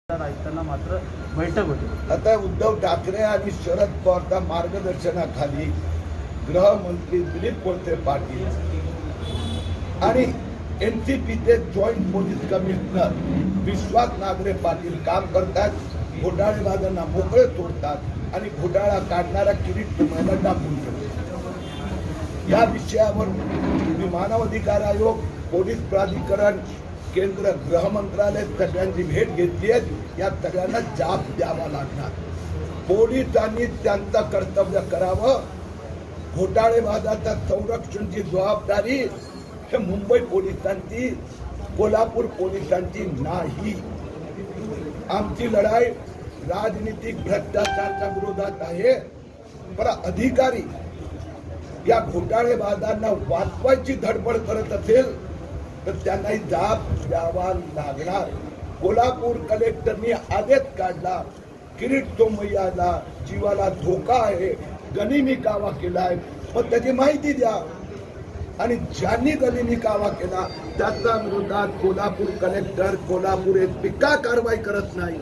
आयुक्तांना मात्र बैठक होती। आता उद्धव ठाकरे आणि शरद पवारच्या मार्गदर्शनाखाली गृहमंत्री दिलीप वळसे पाटील आणि एनसीपीचे joint police commissioner Vishwas Nangare Patil काम करतात, घोटाळेबाजांना मोकळे सोडतात आणि घोटाळा काढणारा किरीट तुम्हाला डांबून ठेवतात। या विषयावर मानव अधिकार आयोग, पोलीस प्राधिकरण, केंद्र गृह मंत्रालय सगळ्यांची भेट घेतली आहे। या सगळ्यांना जाब द्यावा लागणार। पोलिसांनी त्यांचं कर्तव्य करावं। घोटाळेबाजाच्या संरक्षणाची जबाबदारी हे मुंबई पोलिसांची, कोल्हापूर पोलिसांची नाही। आमची लढाई राजनीतिक भ्रष्टाचाराच्या विरोधात आहे। पण अधिकारी या घोटाळेबाजांना वाचवायची धडपड करत असेल तर त्यांनाही जाब द्यावा लागणार। कोल्हापूर कलेक्टरनी आदेश काढला, किरीट सोमय्याला जीवाला धोका आहे, गनिमी कावा केलाय, मग त्याची माहिती द्या। आणि ज्यांनी गनिमी कावा केला त्याच्या विरोधात कोल्हापूर कलेक्टर, कोल्हापूर एसपी का कारवाई करत नाही?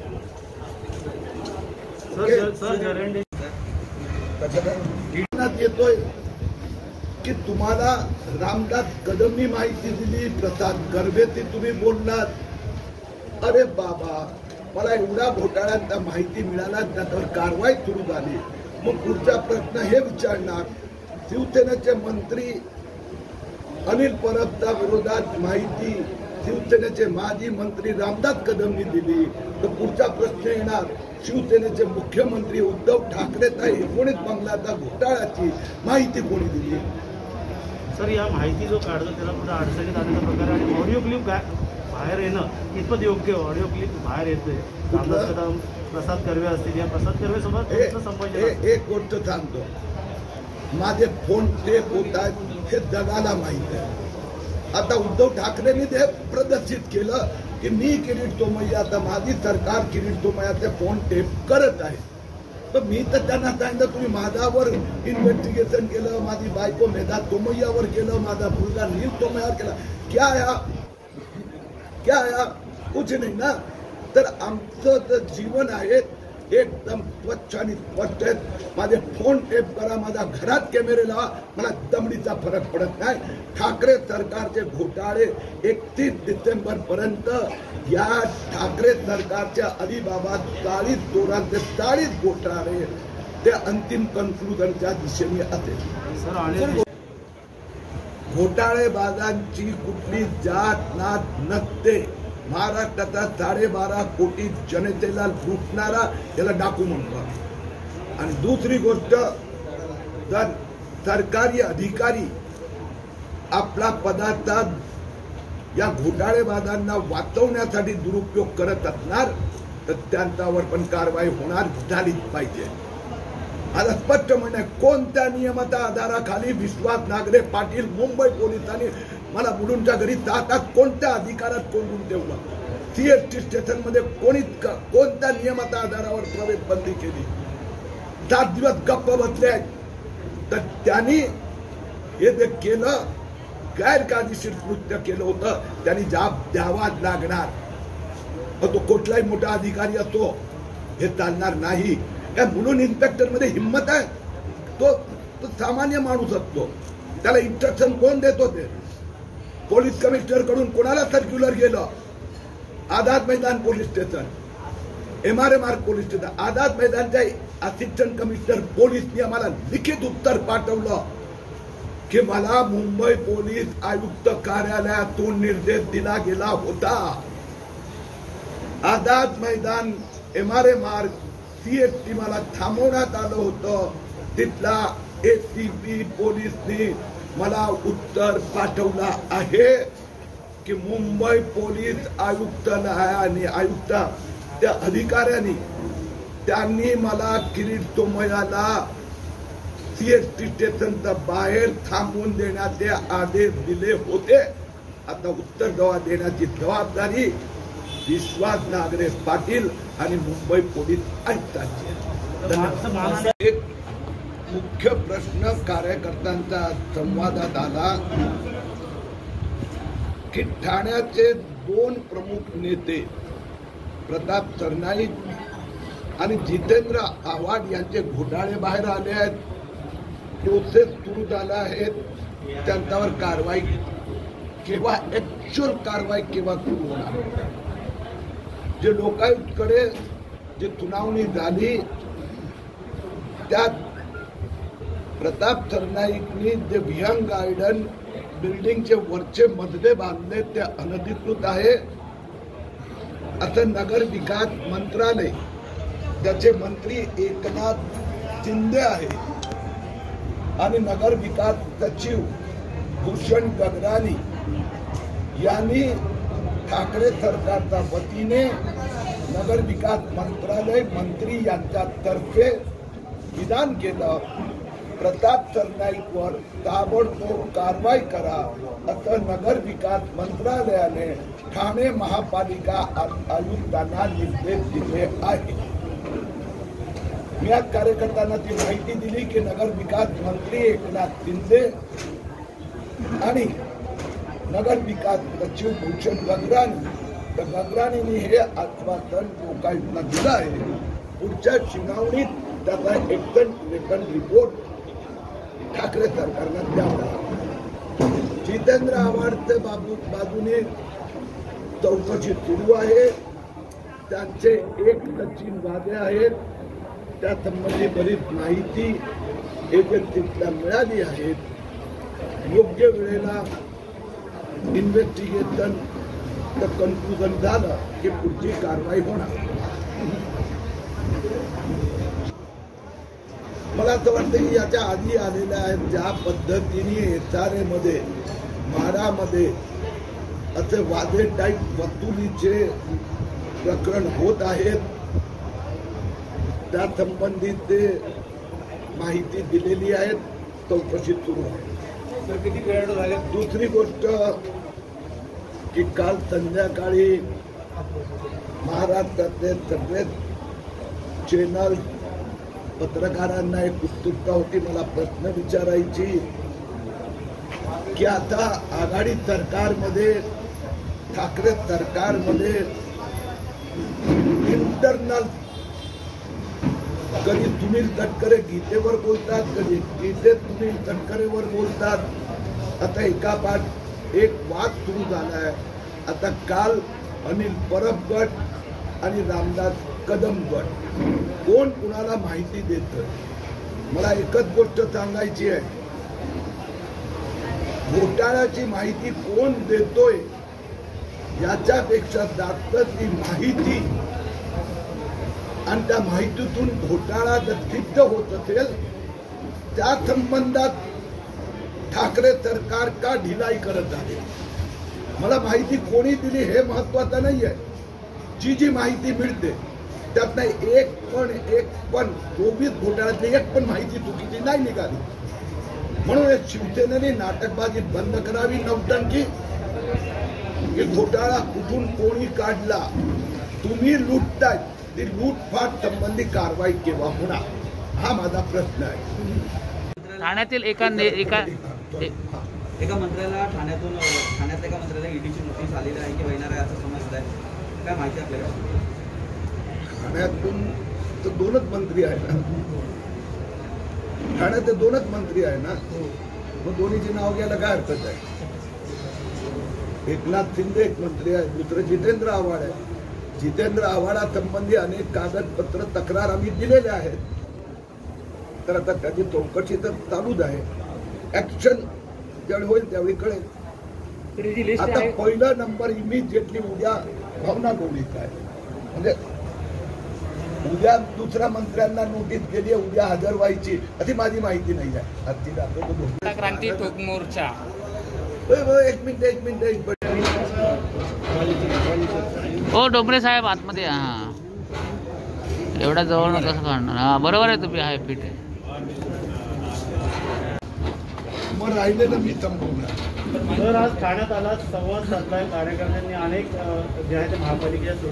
येतोय की तुम्हाला रामदास कदमनी माहिती दिली, प्रसाद गर्भेची तुम्ही बोललात। अरे बाबा, मला एवढा घोटाळ्यांचा माहिती मिळाला, त्यावर कारवाई सुरू झाली। मग पुढचा प्रश्न हे विचारणार, शिवसेनेचे मंत्री अनिल परबच्या विरोधात माहिती शिवसेनेचे माजी मंत्री रामदास कदमनी दिली, तर पुढचा प्रश्न येणार, शिवसेनेचे मुख्यमंत्री उद्धव ठाकरेचा 19 बंगल्याच्या घोटाळ्याची माहिती कोणी दिली? सर, या माहिती जो काढतो त्याला पुढे अडचणीत आलेला प्रकार आणि ऑडिओ क्लिप बाहेर येणं इतपत योग्य? ऑडिओ क्लिप बाहेर येते, रामदास कदम, प्रसाद कर्वे असतील, या प्रसाद कर्वे सोबत संभाषण। एक गोष्ट सांगतो, माझे फोन टेप होत आहेत हे जगाला माहित आहे। आता उद्धव ठाकरेंनी ते प्रदर्शित केलं की मी किरीट सोमय्याचा, माझी सरकार किरीट सोमय्याचे फोन टेप करत आहे। तर मी तर त्यांना सांगितलं, तुम्ही माझ्यावर इन्व्हेस्टिगेशन केलं, माझी बायको मेधा सोमय्यावर केलं, माझा मुलगा नील सोमय्यावर केला, क्या या कुछ नाही ना। तर आमचं तर जीवन आहे एकदम स्वच्छ आणि स्पष्ट आहे। माझे फोन टेप करा, माझ्या घरात कॅमेरे लावा, मला दमडीचा फरक पडत नाही। ठाकरे सरकारचे घोटाळे 31 डिसेंबर पर्यंत या ठाकरे सरकारच्या अलिबाबा 40 चोरांचे 40 घोटाळे ते अंतिम कन्क्लुजनच्या दिशेने असेल। घोटाळेबाजांची कुठली जात नात नसते। महाराष्ट्राचा 12.5 कोटी जनतेला लुटणारा याला डाकू म्हणतात। आणि दुसरी गोष्ट, जर सरकारी अधिकारी आपला पदाचा या घोटाळेबाजांना वाचवण्यासाठी दुरुपयोग करत असणार तर त्यांच्यावर पण कारवाई होणार, झालीच पाहिजे। आता स्पष्ट म्हणणं, कोणत्या नियमाच्या आधाराखाली विश्वास नागरे पाटील मुंबई पोलिसांनी मला मुलुंडच्या घरी जातात, कोणत्या अधिकारात कोंडून ठेवलं? सीएसटी स्टेशन मध्ये कोणत्या नियमाच्या आधारावर प्रवेश बंदी केली? 7 दिवस गप्प बसले आहेत। तर त्यांनी हे जे केलं, गैरकायदेशीर कृत्य केलं होतं, त्यांनी जाब द्यावा लागणार। तो कुठलाही मोठा अधिकारी असतो, हे चालणार नाही। या मुलुंड इन्स्पेक्टर मध्ये हिंमत आहे? तो सामान्य माणूस असतो, त्याला इंस्ट्रक्शन कोण देत होते? पोलीस कमिशनर कडून कोणाला सर्क्युलर गेलं? Azad Maidan police station, MRA Marg police station, Azad मैदानच्या असिस्टंट कमिशनर पोलीसनी आम्हाला लिखित उत्तर पाठवलं की मला मुंबई पोलीस आयुक्त कार्यालयातून निर्देश दिला गेला होता। आझाद मैदान MRA मार्ग CST मला थांबवण्यात आलं होतं। तिथला ACP पोलीसनी मला उत्तर पाठवला आहे की मुंबई पोलीस आयुक्त आणि आयुक्त त्या अधिकाऱ्यांनी त्यांनी मला किरीट सोमय्याला CST स्टेशनच्या बाहेर थांबवून देण्याचे आदेश दिले होते। आता उत्तर देण्याची जबाबदारी विश्वास नागरे पाटील आणि मुंबई पोलीस आयुक्तांची आहे। एक मुख्य प्रश्न कार्यकर्त्यांचा संवादात आला की ठाण्याचे 2 प्रमुख नेते प्रताप सरनाईक आणि जितेंद्र आव्हाड यांचे घोटाळे बाहेर आले आहेत, प्रोसेस सुरू झाला आहे, त्यांच्यावर कारवाई केव्हा, ऍक्च्युअल कारवाई केव्हा सुरू होणार? जे लोकायुक्तकडे जी सुनावणी झाली त्यात प्रताप सरनाईकनी जे विहंग गार्डन बिल्डिंगचे वरचे मजले बांधले ते अनधिकृत आहे असं नगर विकास मंत्रालय, त्याचे मंत्री एकनाथ शिंदे आहे आणि नगर विकास सचिव भूषण गगरानी यांनी ठाकरे सरकारच्या वतीने नगर विकास मंत्रालय मंत्री यांच्यातर्फे विधान केलं, प्रताप सरनाईकवर ताबडतोब कारवाई करा असं नगर विकास मंत्रालयाने ठाणे महापालिका आयुक्तांना निर्देश दिले आहे. मी आज कार्यकर्त्यांना ती माहिती दिली की नगर विकास मंत्री एकनाथ शिंदे आणि नगर विकास सचिव भूषण गगरानींनी हे आश्वासन लोकायुक्तांना दिलं आहे. पुढच्या सुनावणीत त्याचा एक्शन रिपोर्ट ठाकरे सरकारला द्यावा. जितेंद्र आव्हाडच्या बाजूने चौकशी सुरू आहे. त्यांचे एक सचिन वादे आहेत, त्या संबंधी बरीच माहिती एजन्सीला मिळाली आहे. योग्य वेळेला इन्व्हेस्टिगेशन कन्क्लुजन झालं की पुढची कारवाई होणार. मला असं वाटतं की याच्या आधी आलेल्या आहेत ज्या पद्धतीने SRA मध्ये म्हाडामध्ये असे वादे टाईप वसुलीचे प्रकरण होत आहेत, त्या संबंधित माहिती दिलेली आहे, चौकशी सुरू आहे. किती वेळ झाले? दुसरी गोष्ट की काल संध्याकाळी महाराष्ट्रातले सगळे चॅनल पत्रकारांना एक उत्सुकता होती मला प्रश्न विचारायची की आता आघाडी सरकारमध्ये, ठाकरे सरकारमध्ये इंटरनल कधी सुनील तटकरे गीतेवर बोलतात, कधी गीते सुनील तटकरेवर बोलतात. आता एकापाठ एक वाद सुरू झाला आहे. आता काल अनिल परब गट आणि रामदास कदम गट कोण कुणाला माहिती देत. मला एकच गोष्ट सांगायची आहे, घोटाळ्याची माहिती कोण देतोय याच्यापेक्षा जास्त ती माहिती आणि त्या माहितीतून घोटाळा जर सिद्ध होत असेल त्या संबंधात ठाकरे सरकार का ढिलाई करत आहे. मला माहिती कोणी दिली हे महत्वाचं नाहीये, जी माहिती मिळते त्यात एक पण 24 घोटाळ्यातली एक पण माहिती चुकीची नाही निघाली. म्हणून शिवसेनेने नाटकबाजी बंद करावी, नौटंकी. की घोटाळा कुठून कोणी काढला, तुम्ही लुटताय, ती लूटफाट संबंधी कारवाई केव्हा होणार हा माझा प्रश्न आहे. ठाण्यातील एका मंत्र्याला ठाण्यातल्या एका मंत्र्याला ईडीची नोटीस आलेली आहे की येणार आहे असं समजत आहे, काय माहिती आपल्याला? ठाण्यातून तर दोनच मंत्री आहे ना, ठाण्यात दोनच मंत्री आहे ना, मग दोन्हीची नाव घ्यायला काय हरकत आहे? एकनाथ शिंदे एक मंत्री आहे, दुसरं जितेंद्र आव्हाड आहे. जितेंद्र आव्हाडासंबंधी अनेक कागदपत्र तक्रार आम्ही दिलेले आहेत, तर आता त्याची चौकशी तर चालूच आहे. ऍक्शन ज्यावेळी होईल त्यावेळी कळेल. आता पहिला नंबर इमिजिएटली उद्या भावना गवळीचा आहे, म्हणजे उद्या दुसऱ्या मंत्र्यांना नोटीस गेली, उद्या हजर व्हायची अशी माझी माहिती नाही आहे. क्रांती ठोक मोर्चा. एक मिनिट हो डोंबरे साहेब आतमध्ये. हा एवढ्या जवळ कसं काढणार? हा बरोबर आहे, तुम्ही आहे फिट आहे. मग राहिलेलं मी संपवणार. तर आज ठाण्यात आला, संवाद साधलाय कार्यकर्त्यांनी, अनेक जे आहे ते महापालिकेच्या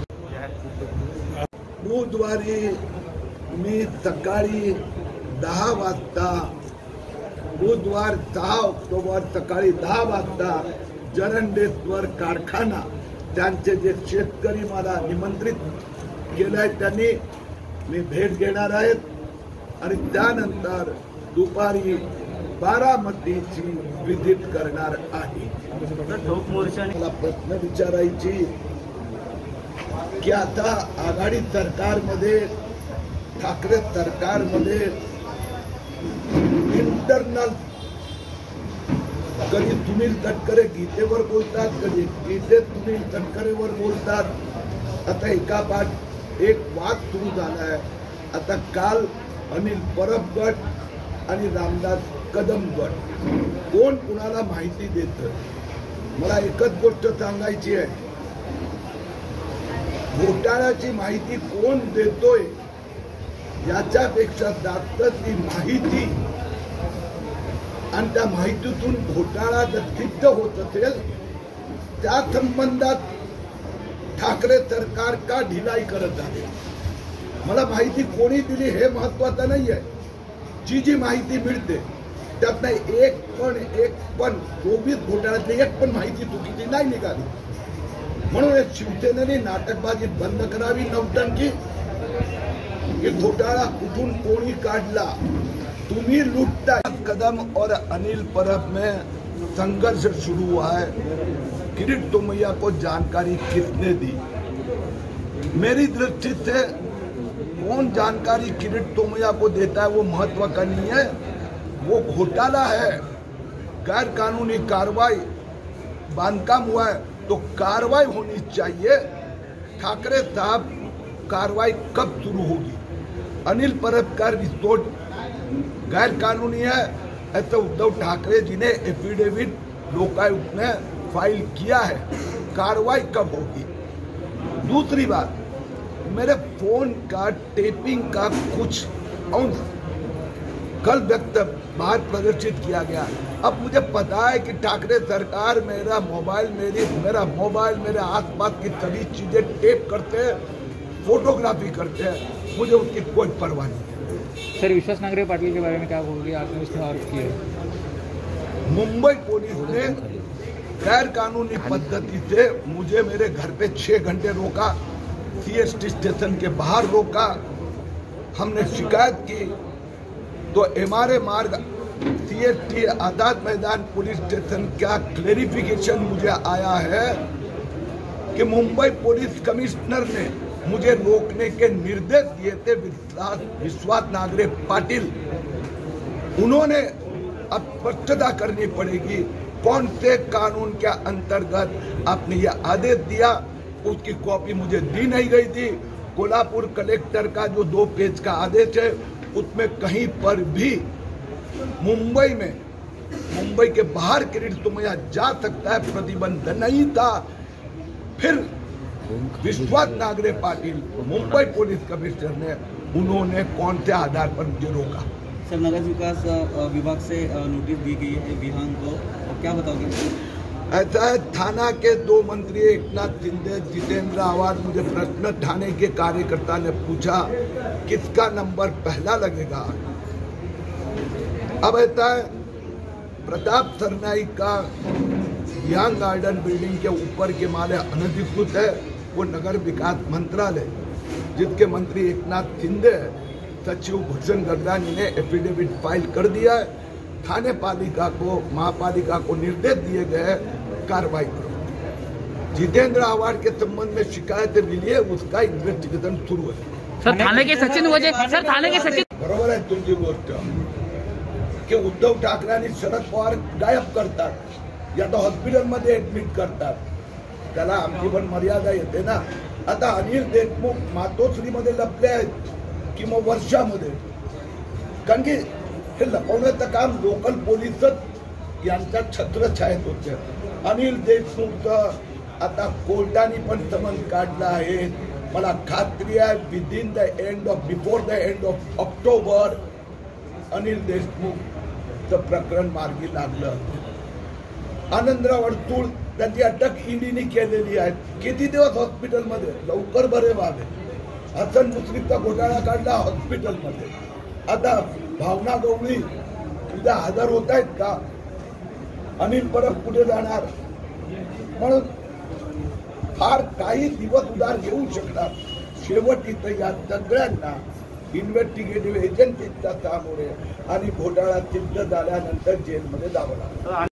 बुधवारी मी सकाळी 10 वाजता, बुधवार 6 ऑक्टोबर सकाळी 10 वाजता जरंडेश्वर कारखाना त्यांचे जे शेतकरी मला निमंत्रित केलंय त्यांनी मी भेट घेणार आहेत आणि त्यानंतर दुपारी बारामतीची व्हिजिट करणार आहे. ठोक मोर्चाने मला प्रश्न विचारायची की आता आघाडी सरकारमध्ये ठाकरे सरकारमध्ये इंटरनल कधी सुनील तटकरे गीतेवर बोलतात, कधी गीते सुनील तटकरेवर बोलतात. आता एका पाठ एक वाद सुरू झाला आहे. आता काल अनिल परब गट आणि रामदास कदम गट कोण कुणाला माहिती देतं. मला एकच गोष्ट सांगायची आहे, घोटाळ्याची माहिती कोण देतोय याच्यापेक्षा जास्त ती माहिती आणि त्या माहितीतून घोटाळा जर सिद्ध होत असेल त्या संबंधात ठाकरे सरकार का ढिलाई करत आहे. मला माहिती कोणी दिली हे महत्वाचं नाही आहे. जी माहिती मिळते त्यातनं एक पण 24 घोटाळ्यातली एक पण माहिती चुकीची नाही निघाली. म्हणून शिवसेनेने नाटकबाजी बंद करावी. नौटंकी ये घोटाळा कुठून कोणी काढला, तुम्ही लुटता. कदम और अनिल परब में संघर्ष शुरू हुआ है. किरीट तोमैया को जानकारी किसने दी? मेरी दृष्टि से कौन जानकारी किरीट तोमैया को देता है वो महत्व का नहीं है. वो घोटाला है, गैर कानूनी कार्रवाई, बांधकाम हुआ है तो कार्रवाई होनी चाहिए. ठाकरे साहब कार्रवाई कब शुरू होगी? अनिल परब का रिपोर्ट गैर कानूनी है ऐसा उद्धव ठाकरे जी ने एफिडेविट लोकायुक्त में फाइल किया है. कार्रवाई कब होगी? दूसरी बात, मेरे फोन का टेपिंग का कुछ अंश कल व्यक्त बाहर प्रदर्शित किया गया. अब मुझे पता है कि ठाकरे सरकार मेरा मोबाइल मेरे आसपास की सभी चीजें टेप करते हैं, फोटोग्राफी करते हैं. मुझे उसकी कोई परवाह नहीं है. सर, विश्वास नांगरे पाटिल के बारे में क्या बोलोगे? आपने उसने आरोप किया. मुंबई पुलिस ने गैर कानूनी पद्धति से मुझे मेरे घर पे 6 घंटे रोका, सीएसटी स्टेशन के बाहर रोका. हमने शिकायत की तो एमआरए मार्ग CST Azad Maidan police station का क्लेरिफिकेशन मुझे आया है कि मुंबई पुलिस कमिश्नर ने मुझे रोकने के निर्देश दिए थे विश्वास नांगरे पाटिल. उन्होंने अब स्पष्टता करनी पड़ेगी कौन से कानून के अंतर्गत आपने यह आदेश दिया. उसकी कॉपी मुझे दी नहीं गई थी. कोल्हापुर कलेक्टर का जो 2 पेज का आदेश है उसमें कहीं पर भी मुंबई के बाहर किरीट तोमैया जा सकता है प्रतिबंध नहीं था. फिर विश्वास नांगरे पाटिल मुंबई पुलिस कमिश्नर ने उन्होंने कौन से आधार पर मुझे रोका? सर, नगर विकास विभाग से नोटिस दी गई है विहान को, और क्या बताओगे? ऐसा है, थाना के 2 मंत्री एकनाथ शिंदे, जितेंद्र आवाज, मुझे प्रश्न थाने के कार्यकर्ता ने पूछा किसका नंबर पहला लगेगा. अब ऐसा है, प्रताप सरनाईक का यंग गार्डन बिल्डिंग के ऊपर के माले अनधिकृत है. वो नगर विकास मंत्रालय जिसके मंत्री एकनाथ शिंदे है, सचिव भूषण गगरानी ने एफिडेविट फाइल कर दिया है. थाने पालिका को, महापालिका को निर्देश दिए गए कार्रवाई करो. जितेंद्र आवाड के संबंध में शिकायत मिली है, उसका इन्वेस्टिगेशन शुरू है. सर, थाने के सचिन बरोबर आहे तुमची गोष्ट की उद्धव ठाकरे शरद पवार गायब करतात, या तर हॉस्पिटलमध्ये ऍडमिट करतात. त्याला आमची पण मर्यादा येते ना. आता अनिल देशमुख मातोश्रीमध्ये लपले आहेत की मग वर्षामध्ये, कारण की हे लपवण्याचं काम लोकल पोलीसच यांच्या छत्रछायेत होते. अनिल देशमुखचं आता कोर्टाने पण समन काढलं आहे. मला खात्री आहे before the end of October Anil देशमुखचं प्रकरण मार्गी लागलं. आनंदराव अडसूळ त्यांची अटक ईडीने केलेली आहे. किती दिवस हॉस्पिटलमध्ये, लवकर बरे व्हावे. हसन मुश्रीफचा घोटाळा काढला हॉस्पिटलमध्ये. आता भावना गवळी उद्या हजर होत आहेत का? अनिल परब कुठे जाणार? म्हणून फार काही दिवस उधार घेऊ शकणार. शेवट इथं या सगळ्यांना इन्व्हेस्टिगेटिव्ह एजन्सीच्या सामोरे आणि घोटाळा सिद्ध झाल्यानंतर जेलमध्ये जावं लागलं.